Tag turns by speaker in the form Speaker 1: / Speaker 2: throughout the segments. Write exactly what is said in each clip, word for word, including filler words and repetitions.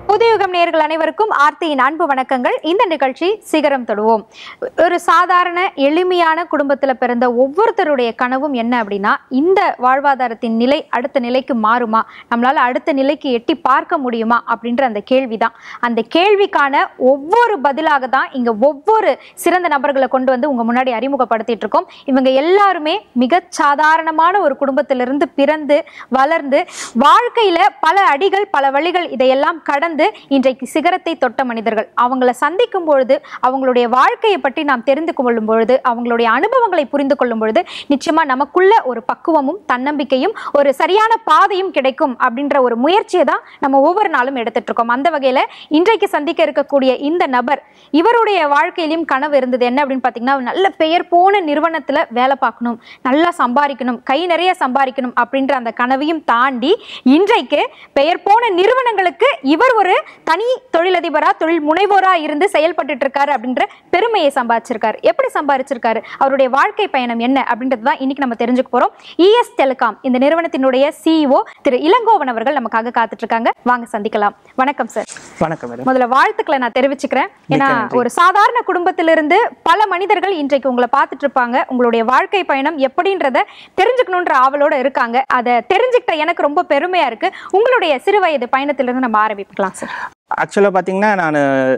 Speaker 1: புதுயுகம் நேயர்கள் அனைவருக்கும் ஆர்த்தியின் அன்பு வணக்கங்கள். இந்த நிகழ்ச்சி சிகரம் தொடுவோம். ஒரு சாதாரண எளிமையான குடும்பத்தில் பிறந்த ஒவ்வொருத்தருடைய கனவும் என்ன அப்படின்னா, இந்த வாழ்வாதாரத்தின் நிலை அடுத்த நிலைக்கு மாறுமா, நம்மளால அடுத்த நிலைக்கு எட்டி பார்க்க முடியுமா அப்படின்ற அந்த கேள்விதான். அந்த கேள்விக்கான ஒவ்வொரு பதிலாக தான் இங்க ஒவ்வொரு சிறந்த நபர்களை கொண்டு வந்து உங்க முன்னாடி அறிமுகப்படுத்திட்டு இருக்கோம். இவங்க எல்லாருமே மிக சாதாரணமான ஒரு குடும்பத்திலிருந்து பிறந்து வளர்ந்து வாழ்க்கையில பல அடிகள் பல வழிகள் இதையெல்லாம் கடந்து இன்றைக்கு சிகரத்தை தொட்ட மனிதர்கள். அவங்களை சந்திக்கும் பொழுது, அவங்களுடைய வாழ்க்கையை பற்றி நாம் தெரிந்து கொள்ளும் பொழுது, அவங்களுடைய அனுபவங்களை புரிந்து கொள்ளும் பொழுது நிச்சயமா நமக்குள்ள ஒரு பக்குவமும் தன்னம்பிக்கையும் ஒரு சரியான பாதையும் கிடைக்கும் அப்படின்ற ஒரு முயற்சியை தான் நம்ம ஒவ்வொரு நாளும் எடுத்துட்டு இருக்கோம். அந்த வகையில இன்றைக்கு சந்திக்க இருக்கக்கூடிய இந்த நபர், இவருடைய வாழ்க்கையிலும் கனவு இருந்தது என்ன அப்படின்னு பாத்தீங்கன்னா, நல்ல பெயர் போன நிறுவனத்துல வேலை பார்க்கணும், நல்லா சம்பாதிக்கணும், கை நிறைய சம்பாதிக்கணும் அப்படின்ற அந்த கனவையும் தாண்டி இன்றைக்கு பெயர் போன நிறுவனங்களுக்கு இவர் ஒரு தனி தொழிலதிபரா தொழில் முனைவோரா இருந்து செயல்பட்டு இருக்காரு அப்படின்ற பெருமையை சம்பாதிச்சிருக்காரு. எப்படி சம்பாதிச்சிருக்காரு, அவருடைய வாழ்க்கை பயணம் என்ன அப்படின்றது தான் இன்னைக்கு நம்ம தெரிஞ்சுக்க போறோம். இஎஸ் டெலிகாம் இந்த நிறுவனத்தினுடைய சிஇஓ திரு இளங்கோவன் அவர்கள் நமக்காக காத்துட்டு இருக்காங்க. வாங்க சந்திக்கலாம். வணக்கம் சார்.
Speaker 2: வணக்கம் மேடம்.
Speaker 1: முதல்ல வாழ்த்துக்களை நான் தெரிவிச்சுக்கிறேன். ஏன்னா ஒரு சாதாரண குடும்பத்திலிருந்து பல மனிதர்கள் இன்றைக்கு உங்களை பார்த்துட்டு இருப்பாங்க. உங்களுடைய வாழ்க்கை பயணம் எப்படின்றத தெரிஞ்சுக்கணுன்ற ஆவலோட இருக்காங்க. அதை தெரிஞ்சுக்கிட்ட எனக்கு ரொம்ப பெருமையா இருக்கு. உங்களுடைய சிறு வயது பயணத்திலிருந்து நம்ம ஆரம்பிக்கலாம் சார்.
Speaker 2: ஆக்சுவலாக பார்த்தீங்கன்னா, நான்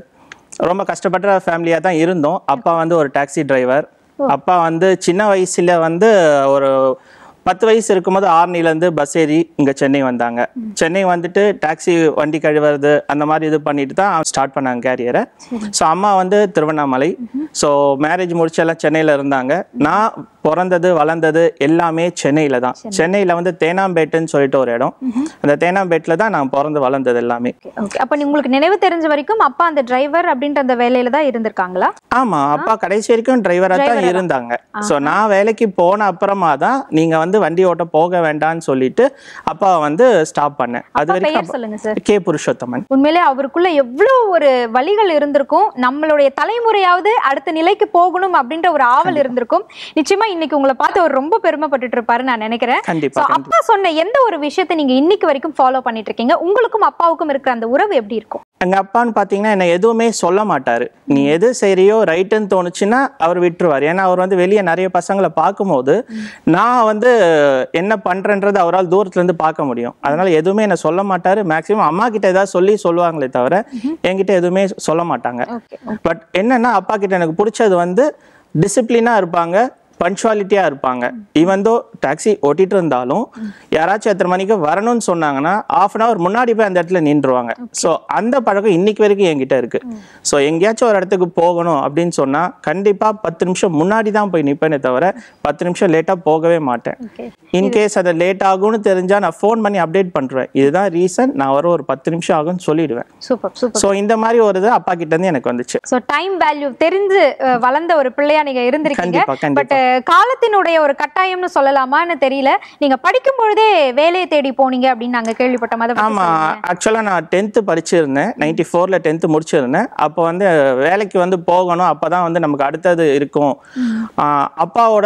Speaker 2: ரொம்ப கஷ்டப்பட்ட ஃபேமிலியாக தான் இருந்தோம். அப்பா வந்து ஒரு டாக்ஸி டிரைவர். அப்பா வந்து சின்ன வயசுல வந்து ஒரு பத்து வயசு இருக்கும்போது ஆர்னிலேருந்து பஸ் ஏறி இங்கே சென்னை வந்தாங்க. சென்னை வந்துட்டு டாக்ஸி வண்டி கழுவுறது அந்த மாதிரி இது பண்ணிட்டு தான் ஸ்டார்ட் பண்ணாங்க கேரியரை. ஸோ அம்மா வந்து திருவண்ணாமலை. ஸோ மேரேஜ் முடிச்செல்லாம் சென்னையில் இருந்தாங்க. நான் பிறந்தது வளர்ந்தது எல்லாமே சென்னையில் தான். சென்னையில் வந்து தேனாம்பேட்டுன்னு சொல்லிட்டு ஒரு இடம், அந்த தேனாம்பேட்டில் தான் நான் பிறந்து வளர்ந்தது எல்லாமே.
Speaker 1: அப்போ உங்களுக்கு நினைவு தெரிஞ்ச வரைக்கும் அப்பா அந்த டிரைவர் அப்படின்ற அந்த வேலையில தான் இருந்திருக்காங்களா?
Speaker 2: ஆமாம், அப்பா கடைசி வரைக்கும் டிரைவராக தான் இருந்தாங்க. ஸோ நான் வேலைக்கு போன அப்புறமா தான் நீங்க வந்து வண்டி ஓட்ட போக வேண்டாம்னு சொல்லிட்டு அப்பா வந்து ஸ்டாப் பண்ணேன். அது வரைக்கும் கே புருஷோத்தமன்.
Speaker 1: உண்மையிலே அவருக்குள்ள எவ்வளவு ஒரு வழிகள் இருந்திருக்கும். நம்மளுடைய தலைமுறையாவது அடுத்த நிலைக்கு போகணும் அப்படின்ற ஒரு ஆவல் இருந்திருக்கும். நிச்சயமா இன்னைக்கு உங்களை பார்த்து அவர் ரொம்ப பெருமைப்பட்டு இருப்பாரு நான் நினைக்கிறேன். அப்பா சொன்ன எந்த ஒரு விஷயத்தை நீங்க இன்னைக்கு வரைக்கும் ஃபாலோ பண்ணிட்டு இருக்கீங்க? உங்களுக்கும் அப்பாவுக்கும் இருக்கிற அந்த உறவு எப்படி இருக்கும்?
Speaker 2: எங்க அப்பான்னு பாத்தீங்கன்னா என்ன எதுவுமே சொல்ல மாட்டாரு. நீ எது சரியோ ரைட்டுன்னு தோணுச்சுன்னா அவர் விட்டுருவார். ஏன்னா அவர் வந்து வெளியே நிறைய பசங்களை பார்க்கும்போது நான் வந்து என்ன பண்றேன்றது அவரால் தூரத்துல இருந்து பார்க்க முடியும். அதனால எதுவுமே என்ன சொல்ல மாட்டாரு. மேக்சிமம் அம்மா கிட்ட ஏதாவது சொல்லி சொல்லுவாங்களே தவிர என்கிட்ட எதுவுமே சொல்ல மாட்டாங்க. பட் என்னன்னா, அப்பா கிட்ட எனக்கு பிடிச்சது வந்து டிசிப்ளினா இருப்பாங்க, பஞ்சுவாலிட்டியா இருப்பாங்க. ஈவன் தோ டாக்ஸி ஓட்டிட்டு இருந்தாலும் யாராச்சும் எத்தனை மணிக்கு வரணும்னு சொன்னாங்கன்னா ஆஃப் அன் அவர் முன்னாடி போய் அந்த இடத்துல நின்றுவாங்க. ஸோ அந்த பழக்கம் இன்னைக்கு வரைக்கும் என்கிட்ட இருக்கு. ஸோ எங்கேயாச்சும் ஒரு இடத்துக்கு போகணும் அப்படின்னு சொன்னா கண்டிப்பா பத்து நிமிஷம் முன்னாடி தான் போய் நிற்பேனே தவிர பத்து நிமிஷம் லேட்டா போகவே மாட்டேன். இன்கேஸ் அதை லேட் ஆகும்னு தெரிஞ்சா நான் ஃபோன் பண்ணி அப்டேட் பண்றேன். இதுதான் ரீசன், நான் வர ஒரு பத்து நிமிஷம் ஆகும்னு சொல்லிடுவேன். ஸோ இந்த மாதிரி ஒரு இது அப்பா கிட்ட இருந்து எனக்கு வந்துச்சு.
Speaker 1: ஸோ டைம் வேல்யூ தெரிஞ்சு வளர்ந்த ஒரு பிள்ளையா நீங்க இருந்திருக்கீங்க. பட் காலத்தினுடைய ஒரு கட்டாயம்னு சொல்லலாமான்னு தெரியல, நீங்க படிக்கும் பொழுதே வேலையை தேடி போனீங்க அப்படின்னு நாங்க கேள்விப்பட்டோம். அதை
Speaker 2: ஆமா, ஆக்சுவலா நான் டென்த் படிச்சிருந்தேன். நைன்டி ஃபோர்ல டென்த் முடிச்சிருந்தேன். அப்போ வந்து வேலைக்கு வந்து போகணும், அப்பதான் வந்து நமக்கு அடுத்தது இருக்கும். அப்பாவோட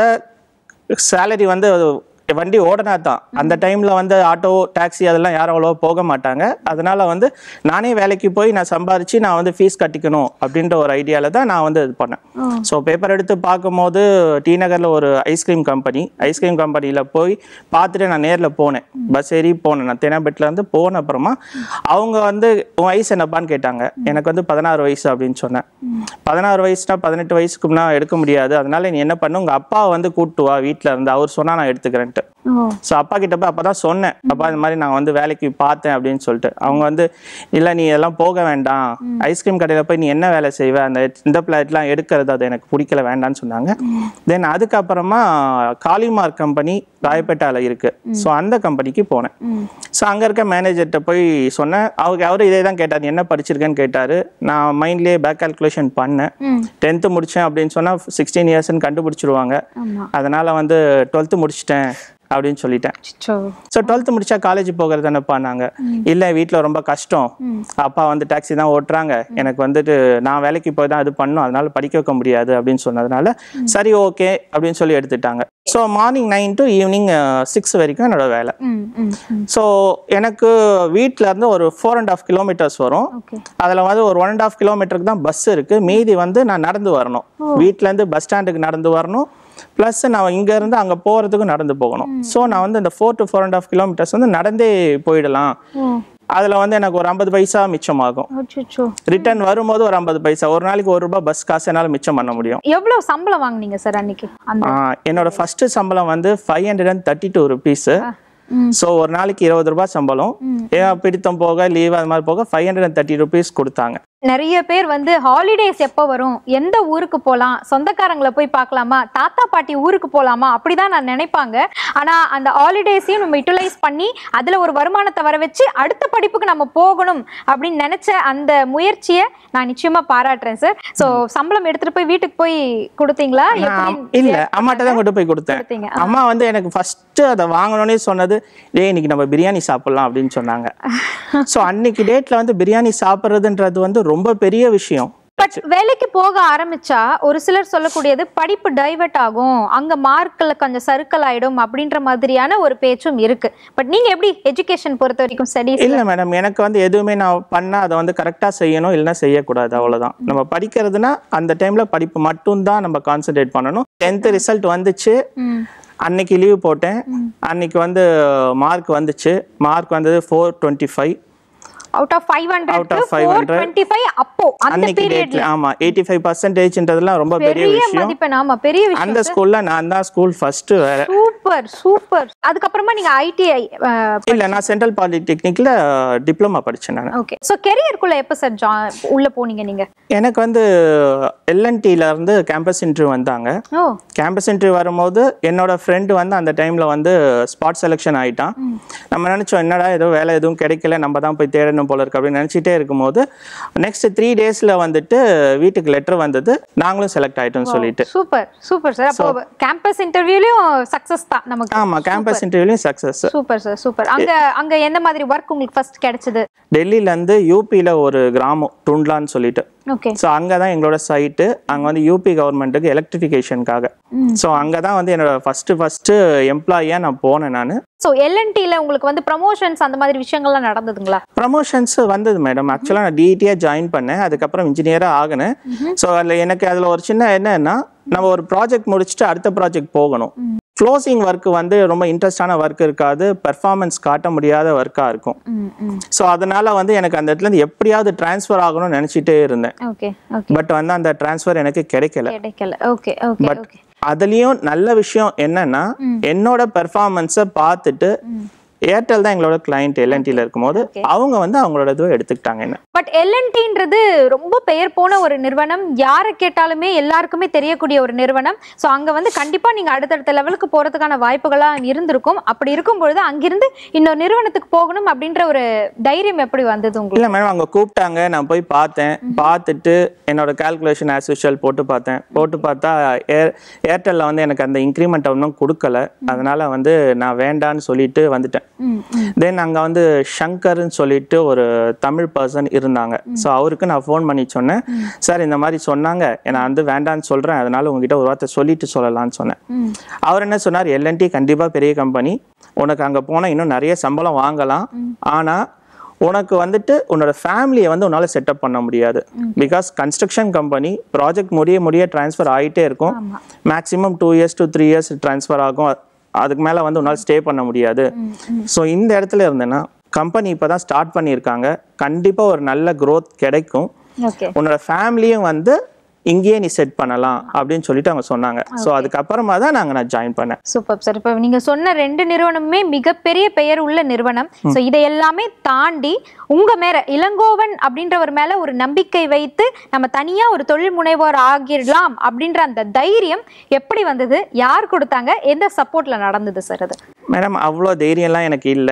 Speaker 2: சேலரி வந்து வண்டி ஓடனா தான். அந்த டைம்ல வந்து ஆட்டோ டாக்ஸி அதெல்லாம் யாரும் அவ்வளோ போக மாட்டாங்க. அதனால வந்து நானே வேலைக்கு போய் நான் சம்பாரிச்சு நான் வந்து ஃபீஸ் கட்டிக்கணும் அப்படின்ற ஒரு ஐடியால தான் நான் வந்து இது பண்ணேன். ஸோ பேப்பர் எடுத்து பார்க்கும்போது டி நகர்ல ஒரு ஐஸ்கிரீம் கம்பெனி ஐஸ்கிரீம் கம்பெனியில போய் பார்த்துட்டு நான் நேரில் போனேன். பஸ் ஏறி போனேன். நான் தேனாம்பேட்டில் இருந்து போன அப்புறமா அவங்க வந்து உன் வயசு என்னப்பான்னு கேட்டாங்க. எனக்கு வந்து பதினாறு வயசு அப்படின்னு சொன்னேன். பதினாறு வயசுனா பதினெட்டு வயசுக்கு முன்னா எடுக்க முடியாது. அதனால நீ என்ன பண்ணு, உங்க அப்பா வந்து கூட்டு வா வீட்டில் இருந்து, அவர் சொன்னா நான் எடுத்துக்கிறேன். ஸோ அப்பா கிட்ட போய் அப்பதான் சொன்னேன், அப்பா இந்த மாதிரி நான் வந்து வேலைக்கு பார்த்தேன் அப்படின்னு சொல்லிட்டு. அவங்க வந்து இல்லை நீ எல்லாம் போக வேண்டாம், ஐஸ்கிரீம் கடையில் போய் நீ என்ன வேலை செய்வ, அந்த இந்த பிளேட்லாம் எடுக்கிறது அது எனக்கு பிடிக்கல வேண்டான்னு சொன்னாங்க. தென் அதுக்கப்புறமா காலிமார் கம்பெனி ராயப்பேட்டால இருக்கு. ஸோ அந்த கம்பெனிக்கு போனேன். ஸோ அங்கே இருக்க மேனேஜர்கிட்ட போய் சொன்னேன். அவங்க அவரு இதே தான் கேட்டார், என்ன படிச்சிருக்கேன்னு கேட்டாரு. நான் மைண்ட்லேயே பேக் கால்குலேஷன் பண்ணேன். டென்த்து முடிச்சேன் அப்படின்னு சொன்னா சிக்ஸ்டீன் இயர்ஸ்ன்னு கண்டுபிடிச்சிருவாங்க. அதனால வந்து டுவெல்த்து முடிச்சிட்டேன் அப்படின்னு சொல்லிட்டேன். ஸோ டுவெல்த் முடிச்சா காலேஜ் போகிறது என்னப்பா நாங்கள், இல்லை வீட்டில் ரொம்ப கஷ்டம், அப்பா வந்து டாக்ஸி தான் ஓட்டுறாங்க, எனக்கு வந்துட்டு நான் வேலைக்கு போய் தான் இது பண்ணும், அதனால படிக்க வைக்க முடியாது அப்படின்னு சொன்னதுனால சரி ஓகே அப்படின்னு சொல்லி எடுத்துட்டாங்க. So morning nine to evening six வரைக்கும் என்னோட வேலை. ஸோ எனக்கு வீட்டில் இருந்து ஒரு ஃபோர் அண்ட் ஆஃப் கிலோமீட்டர்ஸ் வரும். அதில் வந்து ஒரு ஒன் அண்ட் ஆஃப் கிலோமீட்டருக்கு தான் பஸ் இருக்கு, மீதி வந்து நான் நடந்து வரணும். வீட்டிலேருந்து பஸ் ஸ்டாண்டுக்கு நடந்து வரணும், ப்ளஸ் நான் இங்கேருந்து அங்கே போகிறதுக்கு நடந்து போகணும். ஸோ நான் வந்து இந்த four to four and half kilometres வந்து நடந்தே போயிடலாம். அதில் வந்து எனக்கு ஒரு ஐம்பது பைசா மிச்சமாகும். ரிட்டர்ன் வரும்போது ஒரு ஐம்பது பைசா, ஒரு நாளைக்கு ஒரு ரூபாய் பஸ் காசு என்னால் மிச்சம் பண்ண முடியும்.
Speaker 1: எவ்வளவு சம்பளம் வாங்குனீங்க சார் அன்னைக்கு?
Speaker 2: என்னோட ஃபர்ஸ்ட் சம்பளம் வந்து five hundred and thirty two rupees. So ஒரு நாளைக்கு இருபது ரூபாய் சம்பளம், ஏன் பிடித்தம் போக லீவ் அது மாதிரி போக five hundred and thirty rupees கொடுத்தாங்க.
Speaker 1: நிறைய பேர் வந்து ஹாலிடேஸ் எப்போ வரும், எந்த ஊருக்கு போகலாம், சொந்தக்காரங்களை போய் பார்க்கலாமா, தாத்தா பாட்டி ஊருக்கு போகலாமா, அப்படிதான் நான் நினைப்பாங்க. ஆனால் அந்த ஹாலிடேஸையும் நம்ம யூட்டிலைஸ் பண்ணி அதில் ஒரு வருமானத்தை வர வச்சு அடுத்த படிப்புக்கு நம்ம போகணும் அப்படின்னு நினச்ச அந்த முயற்சியை நான் நிச்சயமாக பாராட்டுறேன் சார். ஸோ சம்பளம் எடுத்துகிட்டு போய் வீட்டுக்கு போய் கொடுத்தீங்களா?
Speaker 2: இல்லை, அம்மாட்ட தான் கொண்டு போய் கொடுத்தேன். அம்மா வந்து எனக்கு ஃபஸ்ட்டு அதை வாங்கணுன்னே சொன்னது, டே இன்னைக்கு நம்ம பிரியாணி சாப்பிட்லாம் அப்படின்னு சொன்னாங்க. ஸோ அன்னைக்கு டேட்டில் வந்து பிரியாணி சாப்பிட்றதுன்றது வந்து ரொம்ப பெரிய விஷயம்.
Speaker 1: பட் வேலைக்கு போக ஆரம்பிச்சா ஒரு சிலர் சொல்லக்கூடியது படிப்பு டைவர்ட் ஆகும், அங்க மார்க்ல கொஞ்சம் சர்க்கிள் ஆயிடும் அப்படின்ற மாதிரியான ஒரு பேச்சும் இருக்கு. பட் நீங்க எப்படி எஜுகேஷன் பொறுத்த வரைக்கும் ஸ்டடீஸ்?
Speaker 2: இல்ல மேடம், எனக்கு வந்து எதுவுமே நான் பண்ணா அதை வந்து கரெக்டா செய்யணும், இல்லைன்னா செய்யக்கூடாது, அவ்வளவுதான். நம்ம படிக்கிறதுனா அந்த டைம்ல படிப்பு மட்டும் தான் நம்ம கான்சென்ட்ரேட் பண்ணணும். டென்த் ரிசல்ட் வந்துச்சு, அன்னைக்கு லீவ் போட்டேன், அன்னைக்கு வந்து மார்க் வந்துச்சு, மார்க் வந்தது four twenty five
Speaker 1: out of five hundred to four twenty-five. அப்போ அந்த பீரியட்ல
Speaker 2: ஆமா eighty-five percent ன்றதெல்லாம் ரொம்ப பெரிய விஷயம்.
Speaker 1: மதிப்பெண், ஆமா பெரிய விஷயம்.
Speaker 2: அந்த ஸ்கூல்ல நான் தான் ஸ்கூல் ஃபர்ஸ்ட்.
Speaker 1: Super super. அதுக்கு அப்புறமா நீங்க ஐடிஐ?
Speaker 2: இல்ல, நான் சென்ட்ரல் பாலிடெக்னிக்ல டிப்ளமா படிச்சேன் நான்.
Speaker 1: ஓகே. சோ கரியர்க்குள்ள எப்ப சார் உள்ள போனீங்க நீங்க?
Speaker 2: எனக்கு வந்து எல்என்டில இருந்து கேம்பஸ் இன்டர்வியூ வந்தாங்க. ஓ. கேம்பஸ் இன்டர்வியூ வரும்போது என்னோட ஃப்ரெண்ட் வந்து அந்த டைம்ல வந்து ஸ்பாட் செலக்ஷன் ஆயிட்டான். நம்ம நினைச்சோம் என்னடா ஏதோ வேலை எதுவும் கிடைக்கல, நம்ம தான் போய் தேடணும் போல இருக்கு அப்படின்னு நினைச்சிட்டே இருக்கும்போது நெக்ஸ்ட் த்ரீ டேஸ்ல வந்துட்டு வீட்டுக்கு லெட்டர் வந்தது, நாங்களும் செலக்ட் ஆயிட்டோம்னு சொல்லிட்டு.
Speaker 1: Super super sir. அப்போ கேம்பஸ் இன்டர்வியூலயும் சக்சஸ் தான் நமக்கு?
Speaker 2: ஆமா, கேம்பஸ் இன்டர்வியூலயும் சக்சஸ்.
Speaker 1: Super sir super. அங்க அங்க என்ன மாதிரி வர்க் உங்களுக்கு ஃபர்ஸ்ட் கிடைச்சது?
Speaker 2: டெல்லில இருந்து யூபில ஒரு கிராமம் டுண்ட்லான்னு சொல்லிட்டு.
Speaker 1: ஓகே.
Speaker 2: சோ அங்க தான் எங்களோட சைட். அங்க வந்து யூபி கவர்மெண்ட்டுக்கு எலக்ட்ரிஃபிகேஷனுக்காக. சோ அங்க தான் வந்து என்னோட ஃபர்ஸ்ட் ஃபர்ஸ்ட் எம்ப்ளாயியா நான் போனேன் நானு.
Speaker 1: சோ எல்என்டில உங்களுக்கு வந்து ப்ரமோஷன்ஸ் அந்த மாதிரி விஷயங்கள்லாம் நடந்ததுங்களா?
Speaker 2: ப்ரமோஷன்ஸ் வந்தது மேடம். ஆக்சுவலா நான் டிடியா ஜாயின் பண்ணேன், அதுக்கப்புறம் இன்ஜினியரா ஆகினேன். ஸோ அதில் எனக்கு அதில் ஒரு சின்ன என்னன்னா, நம்ம ஒரு ப்ராஜெக்ட் முடிச்சுட்டு அடுத்த ப்ராஜெக்ட் போகணும். க்ளோசிங் ஒர்க் வந்து ரொம்ப இன்ட்ரெஸ்டான ஒர்க் இருக்காது, பெர்ஃபார்மன்ஸ் காட்ட முடியாத ஒர்க்காக இருக்கும். ஸோ அதனால வந்து எனக்கு அந்த இடத்துல இருந்து எப்படியாவது டிரான்ஸ்ஃபர் ஆகணும்னு நினச்சிட்டே இருந்தேன். பட் வந்து அந்த டிரான்ஸ்ஃபர் எனக்கு கிடைக்கல. பட் அதுலயும் நல்ல விஷயம் என்னன்னா, என்னோட பெர்ஃபார்மன்ஸை பார்த்துட்டு ஏர்டெல் தான் எங்களோட கிளையண்ட் எல்என்டில இருக்கும்போது அவங்க வந்து அவங்களோட இதுவை எடுத்துக்கிட்டாங்க. என்ன
Speaker 1: பட் எல்என்டின்றது ரொம்ப பெயர் போன ஒரு நிறுவனம், யாரை கேட்டாலுமே எல்லாருக்குமே தெரியக்கூடிய ஒரு நிறுவனம். ஸோ அங்கே வந்து கண்டிப்பாக நீங்கள் அடுத்தடுத்த லெவலுக்கு போகிறதுக்கான வாய்ப்புகளாக இருந்திருக்கும். அப்படி இருக்கும்பொழுது அங்கிருந்து இன்னொரு நிறுவனத்துக்கு போகணும் அப்படின்ற ஒரு தைரியம் எப்படி வந்தது உங்களுக்கு?
Speaker 2: இல்லை மேடம், அவங்க கூப்பிட்டாங்க, நான் போய் பார்த்தேன். பார்த்துட்டு என்னோட கால்குலேஷன் ஆஸ் யூஷுவல் போட்டு பார்த்தேன். போட்டு பார்த்தா ஏர் ஏர்டெல்ல வந்து எனக்கு அந்த இன்க்ரிமெண்ட் ஒன்றும் கொடுக்கல. அதனால வந்து நான் வேண்டான்னு சொல்லிட்டு வந்துட்டேன். தென் அங்கே வந்து ஷங்கர்னு சொல்லிட்டு ஒரு தமிழ் பர்சன் இருந்தாங்க. ஸோ அவருக்கு நான் ஃபோன் பண்ணி சொன்னேன், சார் இந்த மாதிரி சொன்னாங்க, நான் வந்து வேண்டான்னு சொல்கிறேன், அதனால உங்ககிட்ட ஒரு வார்த்தை சொல்லிட்டு சொல்லலான்னு சொன்னேன். அவர் என்ன சொன்னார், எல்என்டி கண்டிப்பாக பெரிய கம்பெனி, உனக்கு அங்கே போனால் இன்னும் நிறைய சம்பளம் வாங்கலாம், ஆனால் உனக்கு வந்துட்டு உன்னோட ஃபேமிலியை வந்து உன்னால் செட்டப் பண்ண முடியாது. பிகாஸ் கன்ஸ்ட்ரக்ஷன் கம்பெனி ப்ராஜெக்ட் முடிய முடிய டிரான்ஸ்ஃபர் ஆகிட்டே இருக்கும். Maximum two years to three years transfer ஆகும், அதுக்கு மேலே வந்து உன்னால் ஸ்டே பண்ண முடியாது. ஸோ இந்த இடத்துல இருந்தேன்னா, கம்பெனி இப்போ தான் ஸ்டார்ட் பண்ணியிருக்காங்க, கண்டிப்பாக ஒரு நல்ல க்ரோத் கிடைக்கும், உன்னோட ஃபேமிலியும் வந்து இங்கேயே நீ செட் பண்ணலாம் அப்படின்னு சொல்லிட்டு அவங்க சொன்னாங்க. ஸோ அதுக்கப்புறமா தான் நாங்கள் நான் ஜாயின் பண்ணேன்.
Speaker 1: Super sir. இப்போ நீங்கள் சொன்ன ரெண்டு நிறுவனமுமே மிகப்பெரிய பெயர் உள்ள நிறுவனம். ஸோ இதை எல்லாமே தாண்டி உங்கள் மேலே இளங்கோவன் அப்படின்றவர் மேலே ஒரு நம்பிக்கை வைத்து நம்ம தனியாக ஒரு தொழில் முனைவோர் ஆகிடலாம் அப்படின்ற அந்த தைரியம் எப்படி வந்தது? யார் கொடுத்தாங்க? எந்த சப்போர்ட்டில் நடந்தது சார் அது?
Speaker 2: மேடம், அவ்வளோ தைரியம்லாம் எனக்கு இல்லை.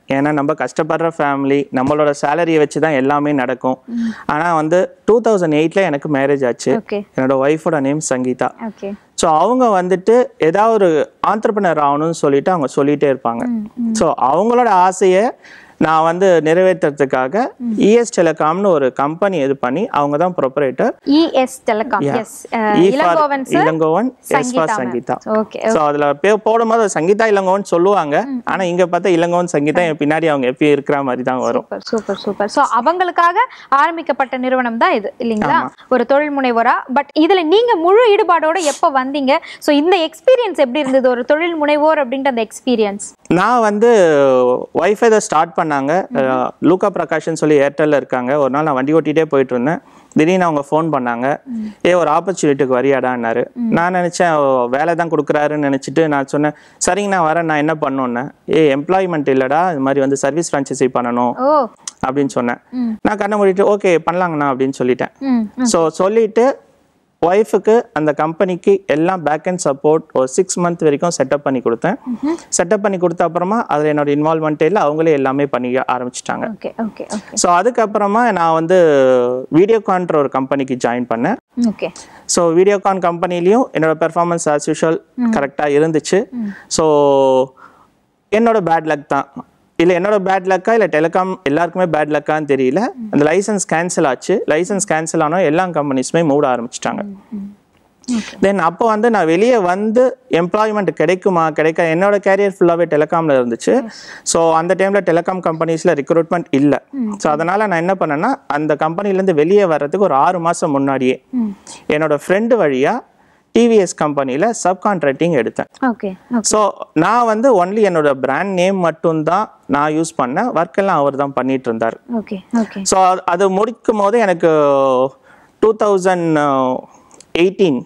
Speaker 2: ஏன்னா நம்ம கஷ்டப்படுற ஃபேமிலி, நம்மளோட சேலரியை வச்சு தான் எல்லாமே நடக்கும். ஆனால் வந்து டூ தௌசண்ட் எயிட்ல எனக்கு மேரேஜ் ஆச்சு. என்னோட ஒய்ஃபோட நேம் சங்கீதா. ஸோ அவங்க வந்துட்டு ஏதாவது ஒரு ஆண்டர்பிரினர் ஆகணும்னு சொல்லிட்டு அவங்க சொல்லிட்டே இருப்பாங்க. ஸோ அவங்களோட ஆசையை நான் வந்து நிறைவேற்றுறதுக்காக இஎஸ் டெலிகாம்னு ஒரு கம்பெனி இது பண்ணி அவங்க தான் proprietor.
Speaker 1: ES telecom. S Elangovan sir.
Speaker 2: Elangovan S for Sangeetha. Okay. So அதுல போடும்போது சங்கீதா இளங்கோவன் சொல்லுவாங்க. ஆனா இங்க பார்த்தா இளங்கோவன் சங்கீதா பின்னாடி அவங்க எப்பயும் இருக்கிற மாதிரி தான் வரும்.
Speaker 1: Super super. சோ அவங்களுக்காக ஆரம்பிக்கப்பட்ட நிறுவனம் தான் இது இல்லீங்களா? ஒரு தொழில் முனைவோரா. பட் இதுல நீங்க முழு ஈடுபாடோட எப்ப வந்தீங்க? சோ இந்த எக்ஸ்பீரியன்ஸ் எப்படி இருந்தது ஒரு தொழில் முனைவோர் அப்படின்ற அந்த எக்ஸ்பீரியன்ஸ்?
Speaker 2: நான் வந்து வைஃபை தான் ஸ்டார்ட் பண்ணாங்க. லூகா பிரகாஷ்னு சொல்லி ஏர்டெல்ல இருக்காங்க. ஒரு நாள் நான் வண்டி ஓட்டிகிட்டே போயிட்டு இருந்தேன். திடீர்னு அவங்க ஃபோன் பண்ணாங்க. ஏ ஒரு ஆப்பர்ச்சுனிட்டிக்கு வரியாடான்னாரு. நான் நினச்சேன் வேலை தான் கொடுக்குறாருன்னு நினச்சிட்டு நான் சொன்னேன் சரிங்க நான் வரேன். நான் என்ன பண்ணோன்னே ஏ எம்ப்ளாய்மெண்ட் இல்லைடா, இது மாதிரி வந்து சர்வீஸ் ஃப்ரான்ச்சைசி பண்ணணும் அப்படின்னு சொன்னேன். நான் கண்ணை மூடிட்டு ஓகே பண்ணலாங்கண்ணா அப்படின்னு சொல்லிட்டேன். ஸோ சொல்லிட்டு ஒய்ஃபுக்கு அந்த கம்பெனிக்கு எல்லாம் பேக் அண்ட் சப்போர்ட் ஒரு சிக்ஸ் மந்த் வரைக்கும் செட்டப் பண்ணி கொடுத்தேன். செட்டப் பண்ணி கொடுத்த அப்புறமா அதில் என்னோட இன்வால்மெண்ட்டே இல்லை, அவங்களே எல்லாமே பண்ணி ஆரம்பிச்சிட்டாங்க. ஸோ அதுக்கப்புறமா நான் வந்து வீடியோகான்ற ஒரு கம்பெனிக்கு ஜாயின் பண்ணேன். ஸோ வீடியோகான் கம்பெனிலையும் என்னோட பெர்ஃபார்மன்ஸ் ஆஸ் யூஷுவல் கரெக்டாக இருந்துச்சு. ஸோ என்னோட பேட் லக் தான், இல்லை என்னோட பேட் லக்கா இல்லை டெலிகாம் எல்லாருக்குமே பேட் லக்கான்னு தெரியல. அந்த லைசன்ஸ் கேன்சல் ஆச்சு. லைசன்ஸ் கேன்சல் ஆனால் எல்லா கம்பெனிஸுமே மூட ஆரம்பிச்சிட்டாங்க. தென் அப்போ வந்து நான் வெளியே வந்து எம்ப்ளாய்மெண்ட் கிடைக்குமா கிடைக்க என்னோட கேரியர் ஃபுல்லாகவே டெலிகாமில் இருந்துச்சு. ஸோ அந்த டைமில் டெலிகாம் கம்பெனிஸில் ரிக்ரூட்மெண்ட் இல்லை. ஸோ அதனால் நான் என்ன பண்ணேன்னா அந்த கம்பெனிலேருந்து வெளியே வர்றதுக்கு ஒரு ஆறு மாதம் முன்னாடியே என்னோட ஃப்ரெண்டு வழியாக டிவிஎஸ் கம்பெனியில் சப் கான்ட்ராக்டிங் எடுத்தேன். ஸோ நான் வந்து ஒன்லி என்னோட பிராண்ட் நேம் மட்டும்தான் நான் யூஸ் பண்ணேன். ஒர்க் எல்லாம் அவர் தான் பண்ணிட்டு இருந்தார். ஸோ அது முடிக்கும் போது எனக்கு டூ தௌசண்ட் எயிட்டீன்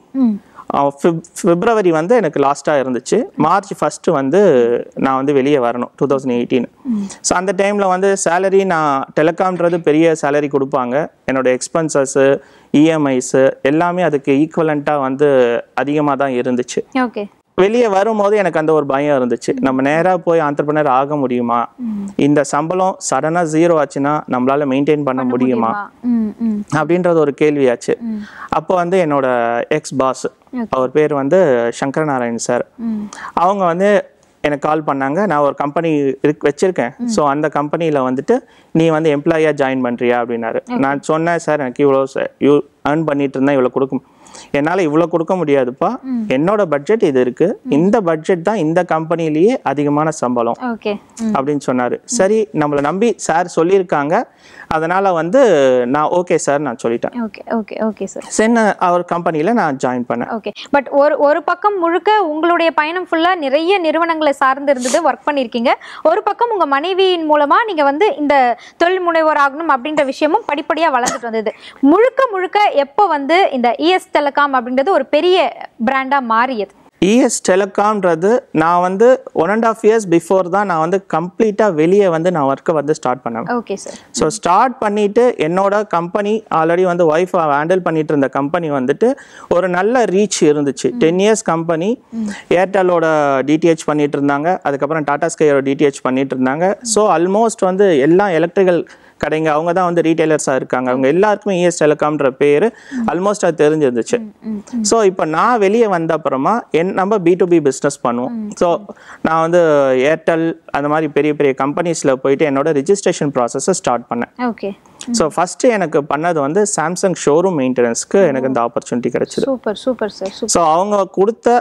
Speaker 2: பிப்ரவரி வந்து எனக்கு லாஸ்ட்டாக இருந்துச்சு. மார்ச் ஃபஸ்ட்டு வந்து நான் வந்து வெளியே வரணும் டூ தௌசண்ட் எயிட்டீன். ஸோ அந்த டைமில் வந்து சேலரி நான் டெலிகாம்ன்றது பெரிய சேலரி கொடுப்பாங்க. என்னோட எக்ஸ்பென்சஸ்ஸு இஎம்ஐஸு எல்லாமே அதுக்கு ஈக்குவலண்ட்டாக வந்து அதிகமாக தான் இருந்துச்சு. ஓகே. வெளியே வரும்போது எனக்கு அந்த ஒரு பயம் இருந்துச்சு, நம்ம நேராக போய் ஆண்டர்பிரினர் ஆக முடியுமா, இந்த சம்பளம் சடனாக ஜீரோ ஆச்சுன்னா நம்மளால மெயின்டைன் பண்ண முடியுமா அப்படின்றது ஒரு கேள்வியாச்சு. அப்போ வந்து என்னோட எக்ஸ் பாஸ், அவர் பேர் வந்து சங்கர நாராயண் சார், அவங்க வந்து எனக்கு கால் பண்ணாங்க. நான் ஒரு கம்பெனி வச்சிருக்கேன், ஸோ அந்த கம்பெனியில் வந்துட்டு நீ வந்து எம்ப்ளாயியாக ஜாயின் பண்ணுறியா அப்படின்னாரு. நான் சொன்னேன் சார் எனக்கு இவ்வளோ யூ ஏர்ன் பண்ணிட்டு இருந்தேன், இவ்வளோ கொடுக்கும் என்னால் இவ்வளோ கொடுக்க முடியாதுப்பா, என்னோட பட்ஜெட் இது இருக்கு, இந்த பட்ஜெட் தான் இந்த கம்பெனிலேயே அதிகமான சம்பளம் அப்படின்னு சொன்னாரு. சரி நம்மளை நம்பி சார் சொல்லியிருக்காங்க, அதனால வந்து நான் ஓகே சார் நான் சொல்லிட்டேன்.
Speaker 1: Okay okay okay sir.
Speaker 2: சென் அவர் கம்பெனியில் நான் ஜாயின் பண்ணேன்.
Speaker 1: ஓகே. பட் ஒரு ஒரு பக்கம் முழுக்க உங்களுடைய பயணம் ஃபுல்லாக நிறைய நிறுவனங்களை சார்ந்து இருந்தது, ஒர்க் பண்ணியிருக்கீங்க. ஒரு பக்கம் உங்கள் மனைவியின் மூலமாக நீங்கள் வந்து இந்த தொழில் முனைவோர் ஆகணும் அப்படின்ற விஷயமும் படிப்படியாக வளர்ந்துட்டு வந்தது. முழுக்க முழுக்க எப்போ வந்து இந்த இஎஸ் டெலிகாம் அப்படின்றது ஒரு பெரிய பிராண்டா மாறியது?
Speaker 2: இஎஸ் டெலிகாம்ன்றது நான் வந்து one and half years before தான் நான் வந்து கம்ப்ளீட்டாக வெளியே வந்து நான் ஒர்க்கை வந்து ஸ்டார்ட் பண்ணேன்.
Speaker 1: Okay sir.
Speaker 2: ஸோ ஸ்டார்ட் பண்ணிவிட்டு என்னோட கம்பெனி ஆல்ரெடி வந்து ஒய்ஃப் ஹேண்டில் பண்ணிட்டு இருந்த கம்பெனி வந்துட்டு ஒரு நல்ல ரீச் இருந்துச்சு. டென் இயர்ஸ் கம்பெனி ஏர்டெல்லோட டிடிஹெச் பண்ணிட்டு இருந்தாங்க, அதுக்கப்புறம் டாடா ஸ்கையோட டிடிஹெச் பண்ணிட்டு இருந்தாங்க. ஸோ ஆல்மோஸ்ட் வந்து எல்லா எலக்ட்ரிக்கல் கடைங்க அவங்க தான் வந்து ரீட்டைலர்ஸாக இருக்காங்க, அவங்க எல்லாருக்குமே இஎஸ் டெலிகாம்ன்ற பேர் ஆல்மோஸ்ட் அது தெரிஞ்சிருந்துச்சு. ஸோ இப்போ நான் வெளியே வந்த அப்புறமா என் நம்ம பி டு பி பிஸ்னஸ் பண்ணுவோம். ஸோ நான் வந்து ஏர்டெல் அந்த மாதிரி பெரிய பெரிய கம்பெனிஸில் போயிட்டு என்னோட ரிஜிஸ்ட்ரேஷன் ப்ராசஸை ஸ்டார்ட் பண்ணேன்.
Speaker 1: ஓகே.
Speaker 2: ஸோ ஃபஸ்ட்டு எனக்கு பண்ணது வந்து சாம்சங் ஷோரூம் மெயின்டெனன்ஸ்க்கு எனக்கு இந்த ஆப்பர்ச்சுனிட்டி கிடைச்சிது.
Speaker 1: Super super sir.
Speaker 2: ஸோ அவங்க கொடுத்த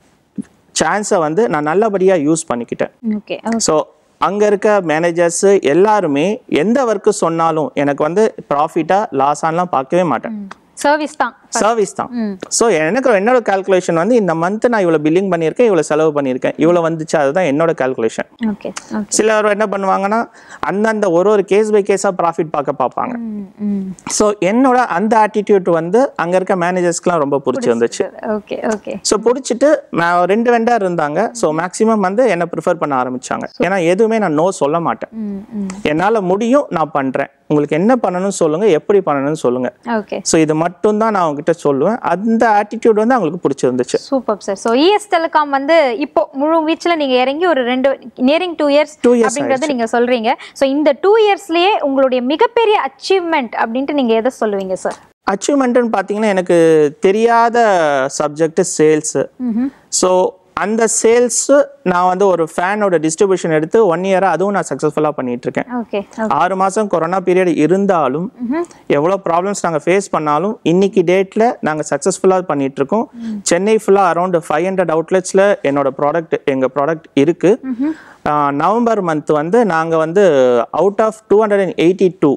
Speaker 2: சான்ஸை வந்து நான் நல்லபடியாக யூஸ் பண்ணிக்கிட்டேன்.
Speaker 1: ஓகே.
Speaker 2: ஸோ அங்கே இருக்க மேனேஜர்ஸு எல்லாருமே எந்த ஒர்க்கு சொன்னாலும் எனக்கு வந்து ப்ராஃபிட்டாக லாஸான்லாம் பார்க்கவே மாட்டேன்.
Speaker 1: சர்வீஸ் தான்
Speaker 2: சர்வீஸ் தான். ஸோ எனக்கு என்னோட கால்குலேஷன் வந்து இந்த மந்த் நான் இவ்வளோ பில்லிங் பண்ணியிருக்கேன், இவ்வளோ செலவு பண்ணியிருக்கேன், இவ்வளோ வந்துச்சு, அதுதான் என்னோட கால்குலேஷன். சிலர் என்ன பண்ணுவாங்கன்னா அந்தந்த ஒரு ஒரு கேஸ் பை கேஸாக ப்ராஃபிட் பார்க்க பார்ப்பாங்க. ஸோ என்னோட அந்த ஆட்டிடியூட் வந்து அங்கே இருக்க மேனேஜர்ஸ்க்குலாம் ரொம்ப பிடிச்சிருந்துச்சு. ஸோ பிடிச்சிட்டு நான் ரெண்டு வெண்டார் இருந்தாங்க. ஸோ மேக்ஸிமம் வந்து என்னை ப்ரிஃபர் பண்ண ஆரம்பிச்சாங்க. ஏன்னா எதுவுமே நான் நோ சொல்ல மாட்டேன், என்னால் முடியும், நான் பண்ணுறேன், உங்களுக்கு என்ன பண்ணணும்னு சொல்லுங்க, எப்படி பண்ணணும்னு சொல்லுங்க. ஸோ இது மட்டும் தான் நான் அவங்ககிட்ட சொல்லுவேன். அந்த ஆட்டிடியூட் வந்து அவங்களுக்கு பிடிச்சிருந்துச்சு.
Speaker 1: Super sir. So ES telecom வந்து இப்போ முழு வீச்சில் நீங்கள் இறங்கி ஒரு ரெண்டு நியரிங் டூ இயர்ஸ் அப்படிங்கிறது நீங்கள் சொல்கிறீங்க. ஸோ இந்த டூ இயர்ஸ்லேயே உங்களுடைய மிகப்பெரிய அச்சீவ்மெண்ட் அப்படின்ட்டு நீங்கள் எதை சொல்லுவீங்க சார்?
Speaker 2: அச்சீவ்மெண்ட்டுன்னு பார்த்தீங்கன்னா எனக்கு தெரியாத சப்ஜெக்ட் சேல்ஸு. ஸோ அந்த சேல்ஸு நான் வந்து ஒரு ஃபேனோட டிஸ்ட்ரிபியூஷன் எடுத்து ஒன் இயராக அதுவும் நான் சக்ஸஸ்ஃபுல்லாக பண்ணிட்டு இருக்கேன். ஆறு மாதம் கொரோனா பீரியட் இருந்தாலும் எவ்வளோ ப்ராப்ளம்ஸ் நாங்கள் ஃபேஸ் பண்ணாலும் இன்னைக்கு டேட்டில் நாங்கள் சக்ஸஸ்ஃபுல்லாக பண்ணிட்டு இருக்கோம். சென்னை ஃபுல்லாக அரௌண்ட் ஃபைவ் ஹண்ட்ரட் அவுட்லெட்ஸில் என்னோட ப்ராடக்ட் எங்கள் ப்ராடக்ட் இருக்கு. நவம்பர் மந்த் வந்து நாங்கள் வந்து out of two hundred and eighty two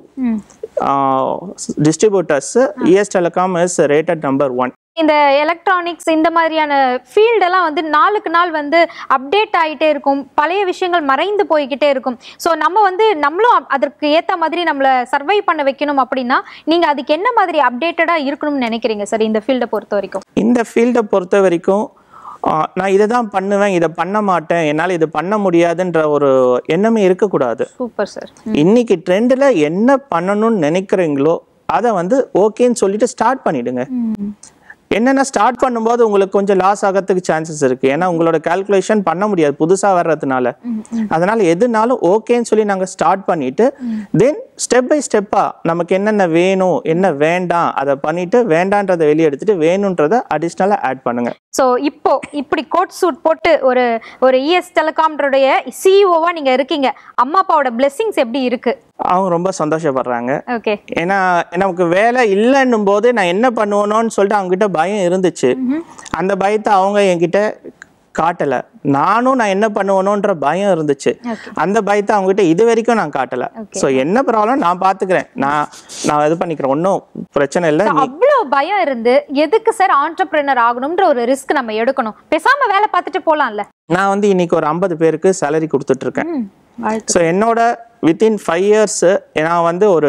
Speaker 2: distributors ES telecom is rated number one.
Speaker 1: இந்த எலக்ட்ரானிக்ஸ் இந்த மாதிரியான ஃபீல்டெல்லாம் வந்து நாளுக்கு நாள் வந்து அப்டேட் ஆகிட்டே இருக்கும், பழைய விஷயங்கள் மறைந்து போய்கிட்டே இருக்கும். ஸோ நம்ம வந்து நம்மளும் அதற்கு ஏற்ற மாதிரி நம்மளை சர்வை பண்ண வைக்கணும் அப்படின்னா நீங்கள் அதுக்கு என்ன மாதிரி அப்டேட்டடாக இருக்கணும்னு நினைக்கிறீங்க சார் இந்த ஃபீல்டை பொறுத்த வரைக்கும்?
Speaker 2: இந்த ஃபீல்டை பொறுத்த வரைக்கும் நான் இதை தான் பண்ணுவேன், இதை பண்ண மாட்டேன், என்னால் இது பண்ண முடியாதுன்ற ஒரு எண்ணமே இருக்கக்கூடாது.
Speaker 1: Super sir.
Speaker 2: இன்னைக்கு ட்ரெண்டில் என்ன பண்ணணும்னு நினைக்கிறீங்களோ அதை வந்து ஓகேன்னு சொல்லிட்டு ஸ்டார்ட் பண்ணிடுங்க. என்னென்ன ஸ்டார்ட் பண்ணும்போது உங்களுக்கு கொஞ்சம் லாஸ் ஆகிறதுக்கு சான்சஸ் இருக்கு. ஏன்னா உங்களோட கால்குலேஷன் பண்ண முடியாது புதுசா வர்றதுனால. அதனால எதுனாலும் ஓகேன்னு சொல்லி நாங்க ஸ்டார்ட் பண்ணிட்டு தென் ஸ்டெப் பை ஸ்டெப்பா நமக்கு என்னென்ன வேணும் என்ன வேண்டாம் அதை பண்ணிட்டு வேண்டான்றதை வெளியே எடுத்துட்டு வேணும்ன்றதை அடிஷ்னலா ஆட் பண்ணுங்க.
Speaker 1: ஸோ இப்போ இப்படி கோட் சூட் போட்டு ஒரு ஒரு இஎஸ் டெலிகாம்டைய சிஇஓவா நீங்க இருக்கீங்க. அம்மா அப்பாவோட பிளெஸிங்ஸ் எப்படி இருக்கு?
Speaker 2: அவங்க ரொம்ப சந்தோஷப்படுறாங்க.
Speaker 1: ஓகே.
Speaker 2: ஏன்னா நமக்கு வேலை இல்லைன்னும் போது நான் என்ன பண்ணுவேனோன்னு சொல்லிட்டு அவங்க கிட்ட பயம் இருந்துச்சு. அந்த பயத்தை அவங்க என்கிட்ட காட்டல. நானும் நான் என்ன பண்ணுவேனோன்ற பயம் இருந்துச்சு. அந்த பயத்தை அவங்க கிட்ட இது வரைக்கும் நான் காட்டல. சோ என்ன ப்ராப்ளம் நான் பாத்துக்கிறேன், நான் நான் இது பண்ணிக்கிறேன், ஒன்னும் பிரச்சனை இல்லை.
Speaker 1: அவ்வளவு பயம் இருந்து எதுக்கு சார் ஆண்டர்பிரினர் ஆகணும்ன்ற ஒரு ரிஸ்க் நம்ம எடுக்கணும்? பேசாம வேலை பார்த்துட்டு போலாம்ல. நான்
Speaker 2: வந்து இன்னைக்கு ஒரு ஐம்பது பேருக்கு சேலரி கொடுத்துட்டு இருக்கேன். ஸோ என்னோட வித்தின் ஃபைவ் இயர்ஸ் நான் வந்து ஒரு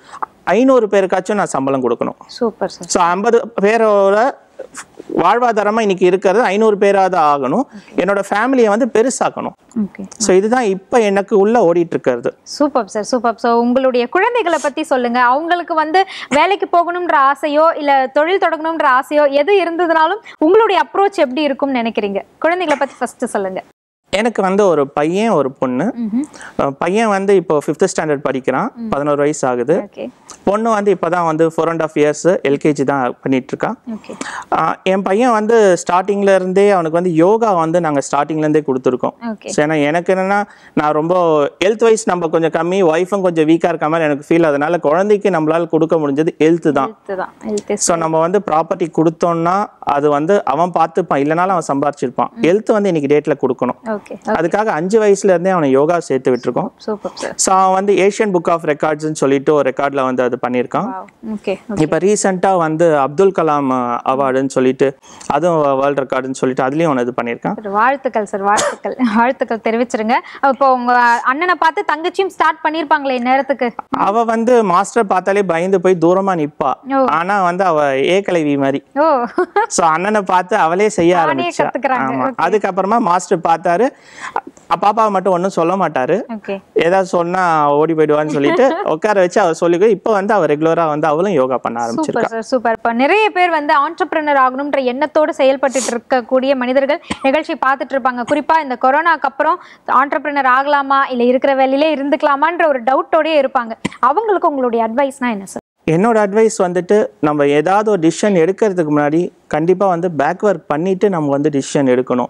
Speaker 2: ஐநூறு பேருக்காச்சும் நான் சம்பளம் கொடுக்கணும்.
Speaker 1: Super sir.
Speaker 2: ஸோ ஐம்பது பேரோட வாழ்வாதாரமா இன்னைக்கு இருக்கிறது ஐநூறு பேராவது ஆகணும். என்னோட ஃபேமிலியை வந்து பெருசாக்கணும். ஸோ இதுதான் இப்போ எனக்கு உள்ள ஓடிட்டு இருக்கிறது.
Speaker 1: Super sir, super. ஸோ உங்களுடைய குழந்தைகளை பத்தி சொல்லுங்க. அவங்களுக்கு வந்து வேலைக்கு போகணும்ன்ற ஆசையோ இல்ல தொழில் தொடங்கணும்ன்ற ஆசையோ எது இருந்ததுனாலும் உங்களுடைய அப்ரோச் எப்படி இருக்கும்னு நினைக்கிறீங்க? குழந்தைகளை பத்தி ஃபர்ஸ்ட் சொல்லுங்க.
Speaker 2: எனக்கு வந்து ஒரு பையன் ஒரு பொண்ணு. பையன் வந்து இப்போ ஃபிஃப்த் ஸ்டாண்டர்ட் படிக்கிறான், பதினோரு வயசு ஆகுது. பொண்ணு வந்து இப்போதான் வந்து four and half years LKG தான் பண்ணிட்டு இருக்கான். என் பையன் வந்து ஸ்டார்டிங்ல இருந்தே அவனுக்கு வந்து யோகா வந்து நாங்கள் ஸ்டார்டிங்ல இருந்தே கொடுத்துருக்கோம். ஏன்னா எனக்கு என்னன்னா நான் ரொம்ப ஹெல்த் வைஸ் நம்ம கொஞ்சம் கம்மி, ஒய்ஃபும் கொஞ்சம் வீக்கா இருக்க மாதிரி எனக்கு ஃபீல். அதனால குழந்தைக்கு நம்மளால கொடுக்க முடிஞ்சது ஹெல்த் தான். ஸோ நம்ம வந்து ப்ராப்பர்ட்டி கொடுத்தோம்னா அது வந்து அவன் பார்த்துப்பான், இல்லைனாலும் அவன் சம்பாரிச்சிருப்பான். ஹெல்த் வந்து இன்னைக்கு டேட்ல கொடுக்கணும். அதுக்காக அஞ்சு வயசுல இருந்தே அவனை யோகா சேர்த்து விட்டுருக்கோம். ஸோ அவன் வந்து ஏஷியன் புக் ஆஃப் ரெக்கார்ட்ஸ்ன்னு சொல்லிட்டு ஒரு ரெக்கார்ட்ல வந்து அது பண்ணியிருக்கான். இப்போ ரீசெண்டா வந்து அப்துல் கலாம் அவார்டுன்னு சொல்லிட்டு அதுவும் வேர்ல்ட் ரெக்கார்டுன்னு சொல்லிட்டு அதுலயும் அவன் இது பண்ணியிருக்கான்.
Speaker 1: வாழ்த்துக்கள் சார், வாழ்த்துக்கள் வாழ்த்துக்கள் தெரிவிச்சிருங்க. இப்போ உங்க அண்ணனை பார்த்து தங்கச்சியும் ஸ்டார்ட் பண்ணிருப்பாங்களே நேரத்துக்கு? அவ
Speaker 2: வந்து மாஸ்டர் பார்த்தாலே பயந்து போய் தூரமா நிப்பா. ஆனா வந்து அவ ஏ கலைவி மாதிரி. ஸோ அண்ணனை பார்த்து அவளே செய்ய ஆரம்பிச்சா. அதுக்கப்புறமா மாஸ்டர் பார்த்தாரு, பாப்பாவை மட்டும் ஒன்னும் சொல்ல மாட்டாரு, ஏதாவது சொன்னா ஓடி போயிடுவான்னு சொல்லிட்டு உட்கார வச்சு அவர் சொல்லி இப்போ வந்து அவர் ரெகுலரா வந்து அவளும் யோகா பண்ண ஆரம்பிச்சிருக்கா.
Speaker 1: சூப்பர். இப்ப நிறைய பேர் வந்து ஆண்டர்பிரினர் ஆகணும்ன்ற எண்ணத்தோடு செயல்பட்டு இருக்கக்கூடிய மனிதர்கள் நிகழ்ச்சி பார்த்துட்டு இருப்பாங்க. குறிப்பா இந்த கொரோனாக்கு அப்புறம் ஆண்டர்பிரினர் ஆகலாமா இல்ல இருக்கிற வேலையிலே இருந்துக்கலாமான்ற ஒரு டவுட்டோடயே இருப்பாங்க. அவங்களுக்கு உங்களுடைய அட்வைஸ்னா என்ன சார்?
Speaker 2: என்னோட அட்வைஸ் வந்துட்டு நம்ம ஏதாவது ஒரு டிசிஷன் எடுக்கிறதுக்கு முன்னாடி கண்டிப்பா வந்து பேக் ஒர்க் பண்ணிட்டு நம்ம வந்து டிசிஷன் எடுக்கணும்.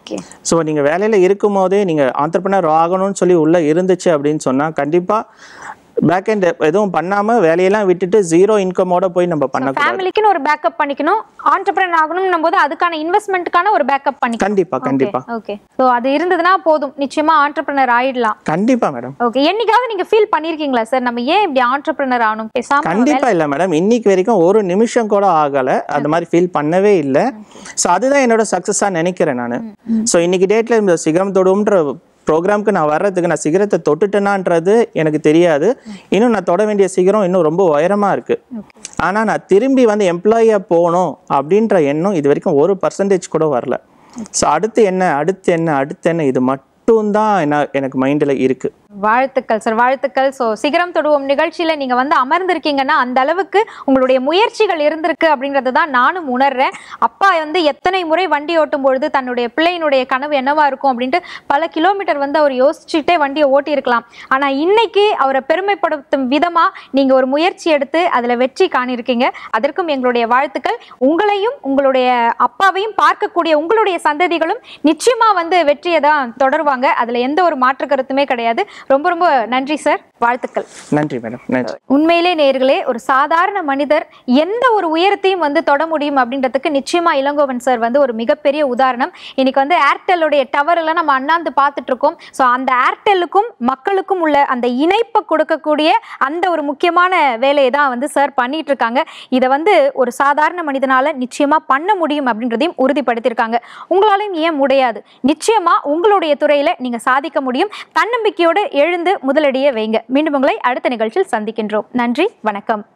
Speaker 2: ஸோ நீங்க வேலையில இருக்கும் போதே நீங்க ஆண்டர்பிரினர் ஆகணும்னு சொல்லி உள்ள இருந்துச்சு அப்படின்னு சொன்னா கண்டிப்பா பேக் எண்ட் எதுவும் பண்ணாம வேலையெல்லாம் விட்டுட்டு ஜீரோ இன்கமோட போய் நம்ம பண்ணக்கூடாது.
Speaker 1: ஃபேமிலிக்குன்னு ஒரு பேக்கப் பண்ணிக்கணும். ஆண்டர்பிரினர் ஆகணும்னும் போது அதுக்கான இன்வெஸ்ட்மென்ட்கான ஒரு பேக்கப் பண்ணிக்கணும்.
Speaker 2: கண்டிப்பா கண்டிப்பா.
Speaker 1: ஓகே. சோ அது இருந்ததுனா போதும், நிச்சயமா ஆண்டர்பிரினர் ஆயிடலாம்.
Speaker 2: கண்டிப்பா மேடம்.
Speaker 1: ஓகே. என்னைக்காவது நீங்க ஃபீல் பண்ணிருக்கீங்களா சார் நம்ம ஏன் இப்படி ஆண்டர்பிரினர் ஆகணும் பேசாம?
Speaker 2: கண்டிப்பா இல்ல மேடம், இன்னைக்கு வரைக்கும் ஒரு நிமிஷம் கூட ஆகல அந்த மாதிரி ஃபீல் பண்ணவே இல்ல. சோ அதுதான் என்னோட சக்சஸா நினைக்கிறேன் நான். சோ இன்னைக்கு டேட்ல இந்த சிகரம் தொடுவோம்ன்ற ப்ரோக்ராம்க்கு நான் வர்றதுக்கு நான் சிகரத்தை தொட்டுட்டேனான்றது எனக்கு தெரியாது. இன்னும் நான் தொட வேண்டிய சிகரம் இன்னும் ரொம்ப உயரமா இருக்கு. ஆனா நான் திரும்பி வந்து எம்ப்ளாயியா போகணும் அப்படின்ற எண்ணம் இது வரைக்கும் ஒரு பர்சன்டேஜ் கூட வரல. ஸோ அடுத்து என்ன அடுத்து என்ன அடுத்து என்ன இது மட்டும்தான் என்ன எனக்கு மைண்டில் இருக்கு.
Speaker 1: வாழ்த்துக்கள் சார், வாழ்த்துக்கள். ஸோ சிகரம் தொடுவோம் நிகழ்ச்சியில நீங்க வந்து அமர்ந்திருக்கீங்கன்னா அந்த அளவுக்கு உங்களுடைய முயற்சிகள் இருந்திருக்கு அப்படின்றத தான் நானும் உணர்றேன். அப்பா வந்து எத்தனை முறை வண்டி ஓட்டும் பொழுது தன்னுடைய பிள்ளையினுடைய கனவு என்னவா இருக்கும் அப்படின்ட்டு பல கிலோமீட்டர் வந்து அவர் யோசிச்சுட்டே வண்டியை ஓட்டி இருக்கலாம். ஆனா இன்னைக்கு அவரை பெருமைப்படுத்தும் விதமா நீங்க ஒரு முயற்சி எடுத்து அதுல வெற்றி காணிருக்கீங்க. அதற்கும் எங்களுடைய வாழ்த்துக்கள். உங்களையும் உங்களுடைய அப்பாவையும் பார்க்கக்கூடிய உங்களுடைய சந்ததிகளும் நிச்சயமா வந்து வெற்றியை தான் தொடருவாங்க. அதுல எந்த ஒரு மாற்று கருத்துமே கிடையாது. ரொம்ப ரொம்ப நன்றி சார், வாழ்த்துக்கள்.
Speaker 2: நன்றி மேடம், நன்றி.
Speaker 1: உண்மையிலே நேயர்களே, ஒரு சாதாரண மனிதர் எந்த ஒரு உயரத்தையும் வந்து தொட முடியும் அப்படின்றதுக்கு நிச்சயமா இளங்கோவன் சார் வந்து ஒரு மிகப்பெரிய உதாரணம். இன்னைக்கு வந்து ஏர்டெல்லுடைய டவர் எல்லாம் நம்ம அண்ணாந்து பார்த்துட்டு இருக்கோம். ஸோ அந்த ஏர்டெல்லுக்கும் மக்களுக்கும் உள்ள அந்த இணைப்பை கொடுக்கக்கூடிய அந்த ஒரு முக்கியமான வேலையை தான் வந்து சார் பண்ணிட்டு இருக்காங்க. இதை வந்து ஒரு சாதாரண மனிதனால நிச்சயமா பண்ண முடியும் அப்படின்றதையும் உறுதிப்படுத்தியிருக்காங்க. உங்களாலையும் ஏன் முடியாது? நிச்சயமா உங்களுடைய துறையில நீங்க சாதிக்க முடியும். தன்னம்பிக்கையோடு எழுந்து முதலடியை வைங்க. மீண்டும் உங்களை அடுத்த நிகழ்ச்சியில் சந்திக்கின்றோம். நன்றி, வணக்கம்.